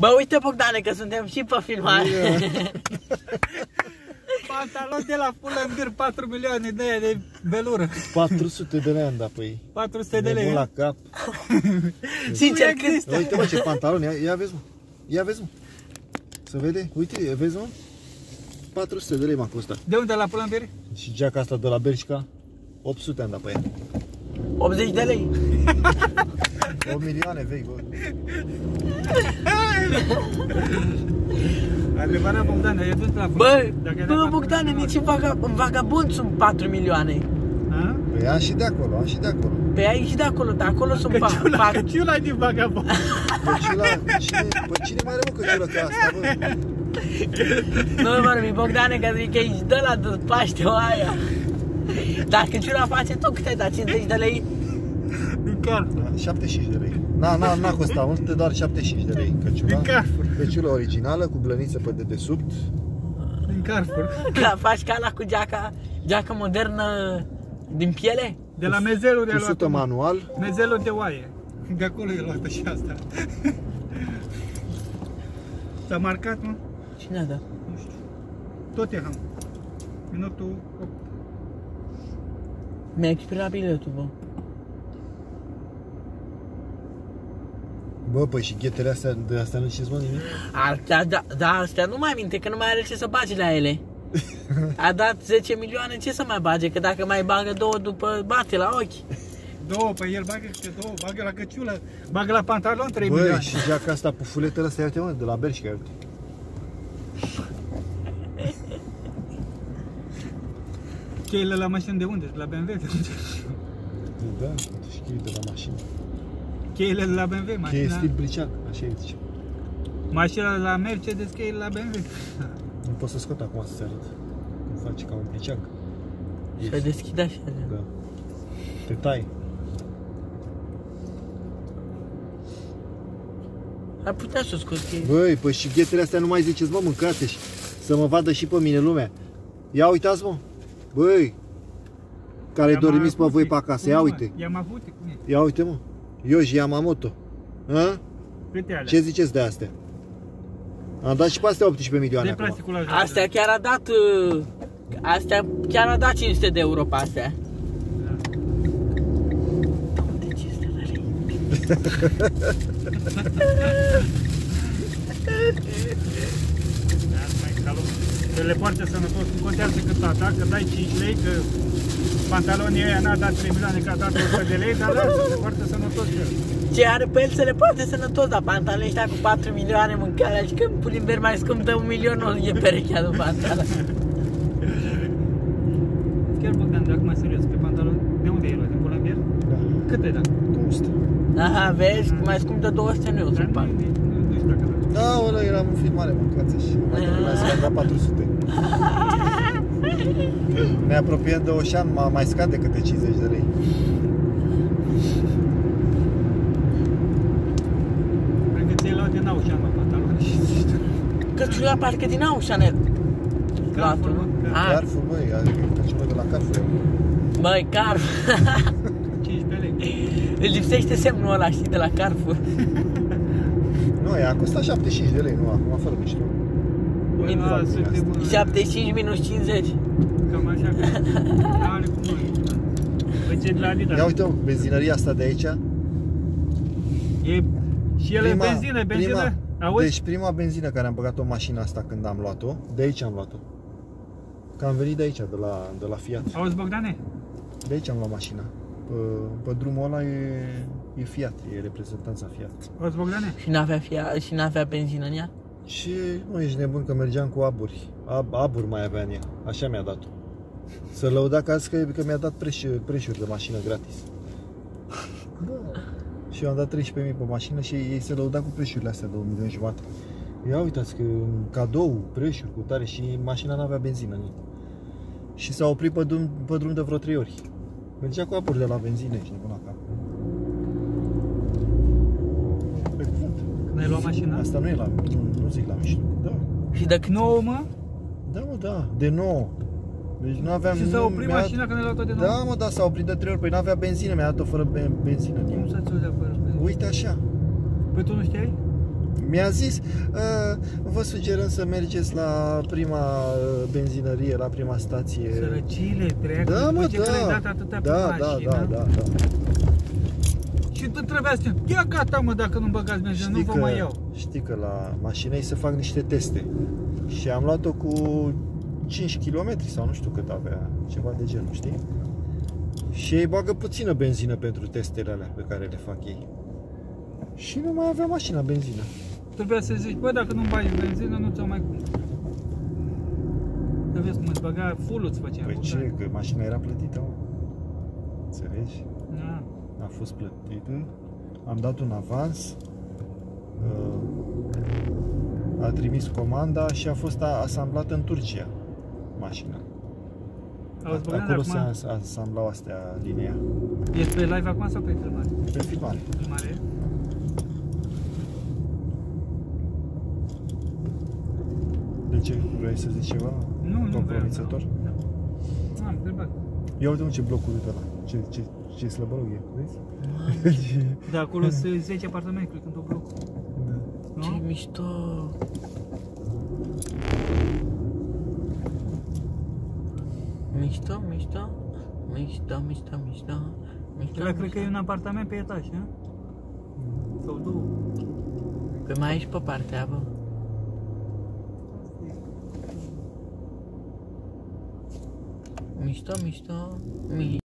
Bă, uite, Bogdane, că suntem și pe filmare. Pantalon de la Pull&Bear, 4 milioane de aia de velură. 400 de lei am dat pe ei. 400 de lei. Nebun la cap. Sincer, când... Uite mă, ce pantaloni, ia vezi mă. Ia vezi mă. Să vede? Uite, vezi mă? 400 de lei m-a costat. De unde la Pull&Bear? Și geaca asta de la Bershka, 800 am dat pe ea. 80 de lei. 8 milioane vei, bă. Adevărat, Bogdane, e dus la Bă, Bogdane, nici în vagabond sunt 4 milioane. Păi am și de acolo, am și de acolo. Pe aici și de acolo, de acolo sunt Căciula din vagabond. Căciula, cine mai are mă căciula ca asta, bă? Nu mă, Bogdane, că zic că ești de la de Paște o aia. Dar căciula face tu cât ai dat? 50 de lei? Din Carrefour. 75 de lei. N-a costat mult, doar 75 de lei căciula. Din Carrefour. Căciula originală, cu blăniță pe dedesubt. Din Carrefour. Ca faci ca la cu geaca modernă din piele? De la mezelul de luat. Cusută manual. Mezelul de oaie. De acolo e luată și asta. S-a marcat, mă? Cine a dat? Nu știu. Tot e ham. Minutul 8. Mi-a expirat biletul, bă. Bă, păi și ghetele astea, de astea nu știți, mă, nimic? Da, astea nu mai minte, că nu mai are ce să bage la ele. A dat 10 milioane, ce să mai bage? Că dacă mai bagă 2 după, bate la ochi. 2, păi el bagă câte 2, bagă la căciulă, bagă la pantalon 3 Băi, milioane. și geaca asta, pufuletele astea, uite mă, de la Bershka, uite. Cheile la mașină de unde? De la BMW? Da, și cheile de la mașină. Cheile de la BMW, Cheie mașina. stil briceac, așa e zice. Mașina de la Mercedes, cheile la BMW. Nu pot să scot acum să-ți arăt. Cum face ca un briceac. Și-a deschid așa. Da. Te tai. Ar putea să scot cheile. Băi, păi și ghetele astea nu mai ziceți, mă, mâncați și să mă vadă și pe mine lumea. Ia uitați, mă. Băi, care dormiți pe voi pe acasă, ia uite. Yamaha, cum e? Ia uite, mă. Yoshi Yamamoto. Ha? Câte alea? Ce ziceți de astea? Am dat și pe astea 18 milioane De acum. plasticul ăla. Astea chiar a dat... Astea chiar a dat 500 de euro pe astea. De 500 de lei. Să le poarte sănătos, nu contează cât a dat, că dai 5 lei, că pantalonii ăia n-a dat 3 milioane, că a dat 100 de lei, dar lasă, se poartă sănătos pe el. Ce are pe el să le poate sănătos, dar pantalonii ăștia cu 4 milioane mâncarea și că în Pull&Bear mai scump de 1 milion, nu e perechea de pantalon. Chiar Bogdan, de acum serios, pe pantalon, de unde e luat? Din Pull&Bear? Da. Cât ai dat? 200. Aha, vezi, mai scump de 200 nu eu sunt pan. Nu știu dacă a dat. Da, ăla eram în filmare, mâncați și mai să dat 400. Ne apropiem de Oșan, mai scade câte 50 de lei. Cred că ți-ai luat din Aușan, mă, pantaloni și Căciula parcă din Aușanel. Carrefour, mă. Carrefour, băi, adică căciulă de la Carrefour. Băi, Carrefour. 15 lei. Îți lipsește semnul ăla, știi, de la Carrefour. Nu, ea a costat 75 de lei, nu, acum fără mișto. Băi, lasă-te, bă. 75 minus 50. Cam așa, că are cum noi. Păi ce de la Adidas. Ia uite, benzinăria asta de aici. E, și el e benzină, auzi? Deci prima benzină care am băgat-o în mașina asta când am luat-o, de aici am luat-o. Că am venit de aici, de la Fiat. Auzi, Bogdane? De aici am luat mașina. Pe drumul ăla e Fiat, e reprezentanța Fiat. Auzi, Bogdane? Și n-avea benzină în ea? Și nu ești nebun că mergeam cu aburi. Aburi mai avea în ea, așa mi-a dat-o. Să lăuda că azi că mi-a dat preșuri de mașină gratis. Da. Și eu am dat 13.000 pe mașină și ei se lăuda cu preșurile astea de 1,5 milion. Ia uitați că cadou, preșuri cu tare și mașina n-avea benzină în ea. Și s-a oprit pe drum de vreo 3 ori. Mergea cu aburi de la benzină și nebun la cap. Pe cuvânt. Când ai luat mașina? Asta nu e la, nu zic la mișto. Da. Și de când? Nouă, mă? Da, mă, da, de nou. Deci nu aveam... Și s-a oprit mașina când ai luat-o de nou? Da, mă, da, s-a oprit de 3 ori. Păi n-avea benzină, mi-a dat-o fără benzină. Cum să-ți o dea fără benzină? Uite așa. Păi tu nu știai? Mi-a zis, vă sugerăm să mergeți la prima benzinărie, la prima stație. Sărăcile, treacă, Da, mă, după ce că le-ai dat atâtea pe mașină. Da. Și tu trebuia să zici, ia gata mă, dacă nu băgați benzină, nu vă mai iau. Știi că la mașină ei se fac niște teste. Și am luat-o cu 5 km sau nu știu cât avea, ceva de genul, știi? Și ei bagă puțină benzină pentru testele alea pe care le fac ei. Și nu mai avea mașina benzină. Trebuia să zici, bă, dacă nu bagi benzină, nu ți-o mai cumpăr. Trebuie să mă băga full îți făcea. Păi ce, că mașina era plătită, mă. Înțelegi? Da. A fost plătită. Am dat un avans. A trimis comanda și a fost asamblată în Turcia mașina. Auzi, Bogdan, Acolo acum se asamblau astea linia. ești pe live acum sau pe filmare? Pe filmare. Filmare? De ce? Vrei să zici ceva? Nu compromițător? vreau. Nu. Am întrebat. Ia uite ce blocul ăla. Ce slăbălog e, vezi? De acolo sunt 10 apartamente, cred că în tot blocul. Da. Nu? Ce mișto! Mișto. Ăla cred că e un apartament pe etaj, nu? Sau două. Pe mai ești pe partea, bă. Mișto.